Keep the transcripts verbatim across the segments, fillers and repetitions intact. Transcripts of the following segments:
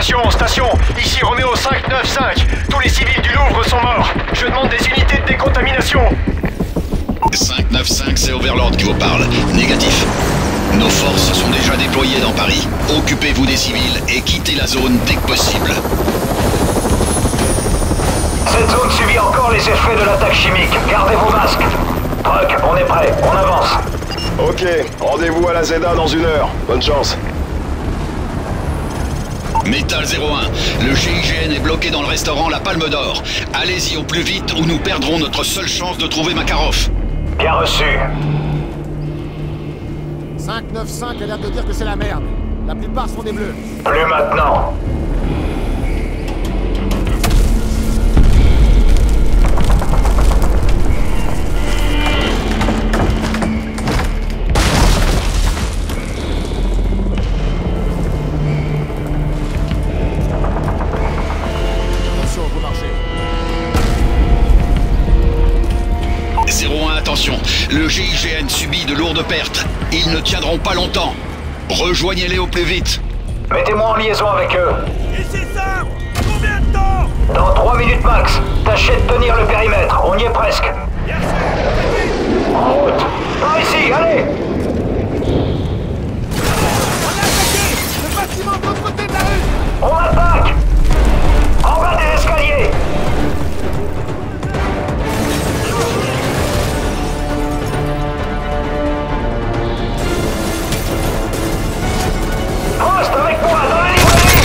Attention, station, ici Roméo cinq neuf cinq. Tous les civils du Louvre sont morts. Je demande des unités de décontamination. cinq neuf cinq, c'est Overlord qui vous parle. Négatif. Nos forces sont déjà déployées dans Paris. Occupez-vous des civils et quittez la zone dès que possible. Cette zone subit encore les effets de l'attaque chimique. Gardez vos masques. Truck, on est prêt, on avance. Ok, rendez-vous à la Zeda dans une heure. Bonne chance. Métal zéro un, le G I G N est bloqué dans le restaurant La Palme d'Or. Allez-y au plus vite ou nous perdrons notre seule chance de trouver Makarov. Bien reçu. cinq neuf cinq a l'air de dire que c'est la merde. La plupart sont des bleus. Plus maintenant. zéro un, attention, le G I G N subit de lourdes pertes. Ils ne tiendront pas longtemps. Rejoignez-les au plus vite. Mettez-moi en liaison avec eux. Ici ça. Combien de temps? Dans trois minutes max. Tâchez de tenir le périmètre, on y est presque. Bien sûr. En route. Par ici, allez. On a attaqué le bâtiment de l'autre côté de la rue. On attaque. En bas des escaliers. Prost avec moi dans la librairie.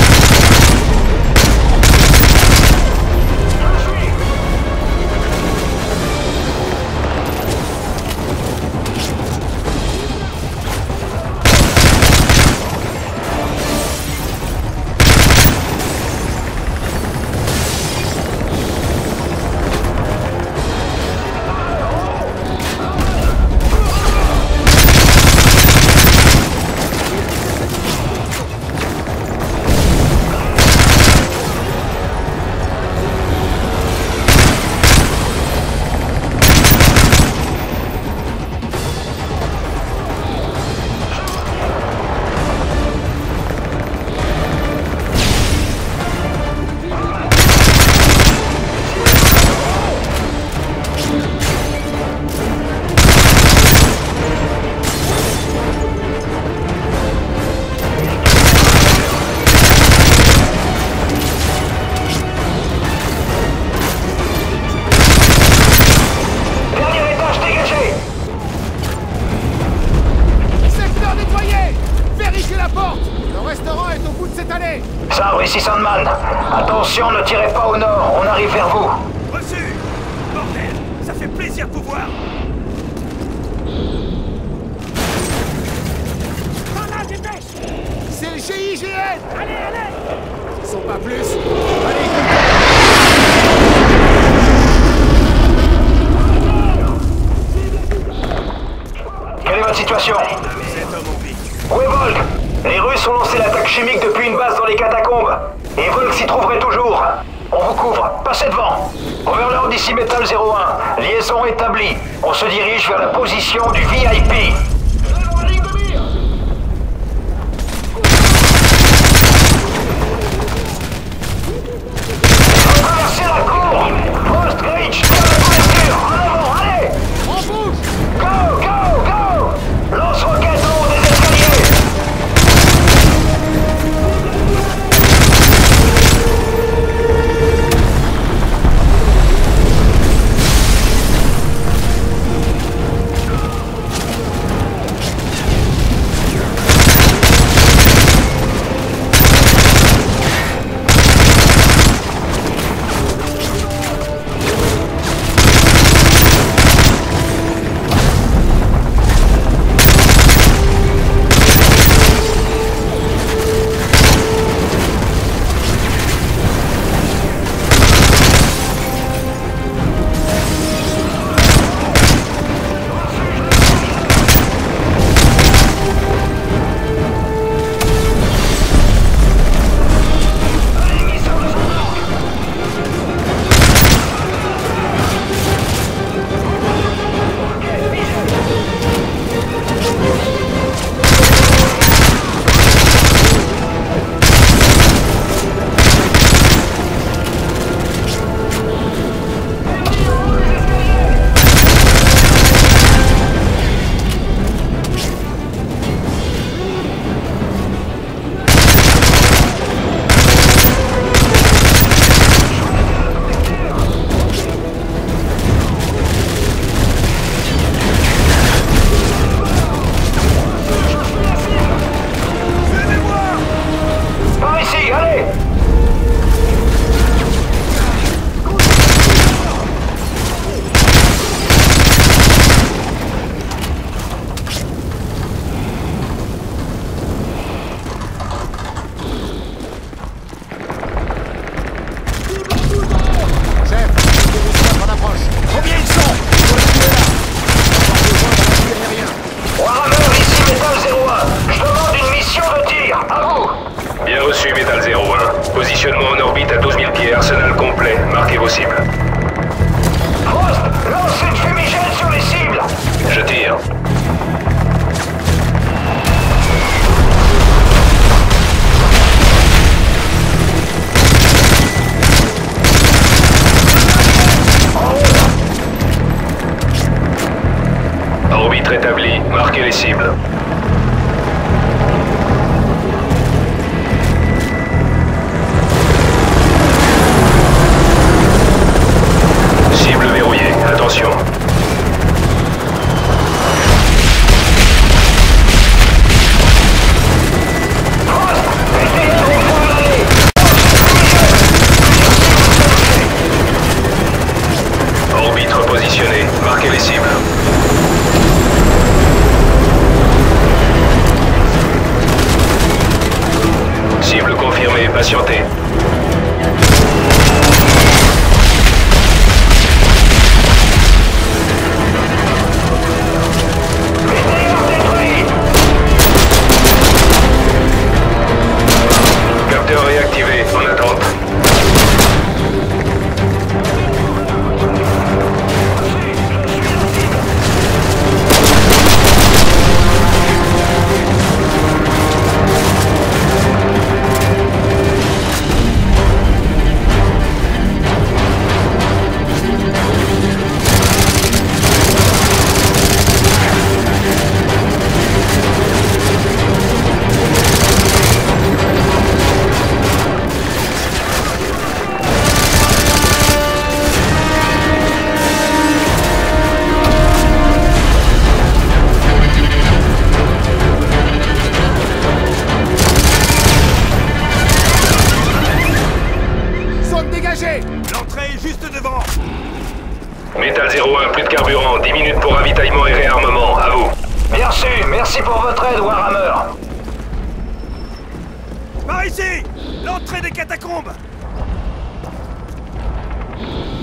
Ici Sandman. Attention, ne tirez pas au nord, on arrive vers vous. Reçu. Bordel, ça fait plaisir de vous voir. C'est le G I G N. Allez, allez. Ils sont pas plus. Allez, quelle est votre situation? Cet homme en vie. Où est Volk? Les Russes ont lancé l'attaque chimique depuis une base dans les catacombes. Et Volk s'y trouverait toujours. On vous couvre, passez devant. Overlord ici Metal zéro un. Liaison établie. On se dirige vers la position du V I P. Traversez la cour. Frost Reach, dans la couverture. En avant, allez. on bouge. Go, go, go. Lance-roquette en haut des escaliers. complet. Marquez vos cibles. Frost, lance une fumigène sur les cibles. Je tire. Orbite rétablie. Marquez les cibles. Cible verrouillée. Attention. Orbite repositionnée. Marquez les cibles. Cible confirmée, patientez. Capteur réactivé, en attente. L'entrée est juste devant. Métal zéro un, plus de carburant. dix minutes pour ravitaillement et réarmement. À vous. Bien sûr, merci pour votre aide, Warhammer. Par ici! L'entrée des catacombes!